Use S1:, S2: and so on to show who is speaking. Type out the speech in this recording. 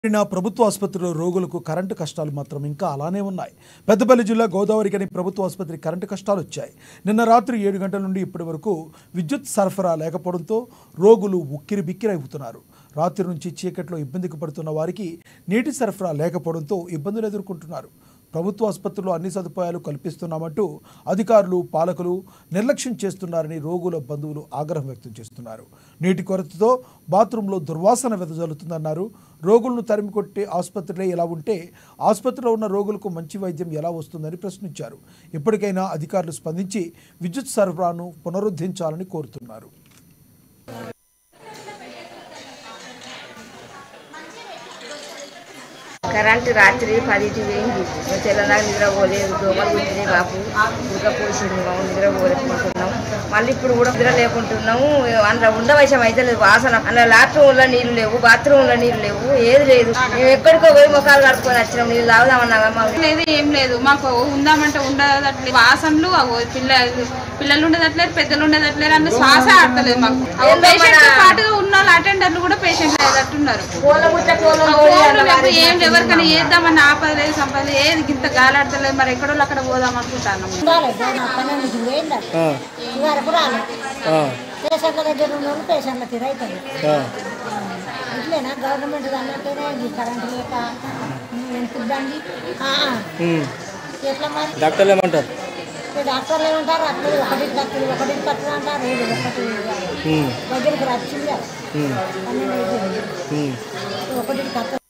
S1: ప్రభుత్వ ఆసుపత్రిలో రోగులకు కరెంటు కష్టాలు మాత్రం ఇంకా అలానే ఉన్నాయి. పెద్దపల్లి జిల్లా గోదావరికని ప్రభుత్వ ఆసుపత్రి కరెంటు కష్టాలు వచ్చాయి. నిన్న రాత్రి 7 గంటల నుండి ఇప్పటి వరకు విద్యుత్ సరఫరా లేకపోవడంతో రోగులు ఉక్కిరిబిక్కిరి అవుతున్నారు. రాత్రి నుంచి చీకట్లో ఇబ్బందికి పడుతున్న వారికి నీటి సరఫరా లేకపోవడంతో ఇబ్బందులు ఎదుర్కొంటున్నారు. ప్రభుత్వ ఆసుపత్రిలో అన్ని సదుపాయాలు కల్పిస్తున్నామంటూ అధికారులు పాలకులు నిర్లక్ష్యం చేస్తున్నారని రోగుల బంధువులు ఆగ్రహం వ్యక్తం చేస్తున్నారు. నీటి కొరతతో బాత్రూంలో దుర్వాసన వెదజల్లుతుందన్నారు. రోగులను తరిమికొట్టే ఆసుపత్రిలో ఎలా ఉంటే ఆసుపత్రిలో ఉన్న రోగులకు మంచి వైద్యం ఎలా వస్తుందని ప్రశ్నించారు. ఇప్పటికైనా అధికారులు స్పందించి విద్యుత్ సరఫరాను పునరుద్ధరించాలని కోరుతున్నారు.
S2: కరెంటు రాత్రి 10కి పోయింది. తెల్లదాకా నిద్రపోలేదు. దోమలు కుట్టినాయి. బాపు ఉడకపోసింది. మేము నిద్రపోలేకుంటున్నాం. మళ్ళీ ఇప్పుడు కూడా నిద్ర లేకుంటున్నాము. అందులో ఉండవశం అయితే లేదు. వాసన అందులో లాట్రూమ్లో నీళ్లు లేవు, బాత్రూంలో నీళ్లు లేవు, ఏది లేదు. మేము ఎక్కడికో పోయి ముఖాలు కడుక్కొని వచ్చినాం. నీళ్ళు తాగుదామన్నా
S3: లేదు, ఏం లేదు. మాకు ఉందామంటే ఉండదట్లేదు. వాసనలు పిల్లలు ఉండదట్లేదు, పెద్దలు ఉండదట్లేదు. అన్న శ్వాస ఆడతలేదు మాకు. పేషెంట్ పాటుగా ఉన్న అటెండర్లు కూడా పేషెంట్ లేదట్టున్నారు. ఏం ఎవరికైనా వేద్దామని ఆపలేదు, సంపద ఏది ఇంత గాలాడతలేదు. మరి ఎక్కడో అక్కడ పోదాం అనుకుంటాను.
S4: పేషెంట్ల దగ్గర ఉన్న పేషెంట్లకి రైతుంది ఇట్లేనా గవర్నమెంట్ అన్నట్టేనే కరెంట్ లేక ఎంత ఇబ్బంది. ఎట్లా మరి డాక్టర్లు ఏమంటారు? డాక్టర్లు ఏమంటారు? అట్లా ఒకటికి కత్తులు అంటారు. ఒకటి దగ్గరికి వచ్చింది 12 ఒకటికి కత్తులు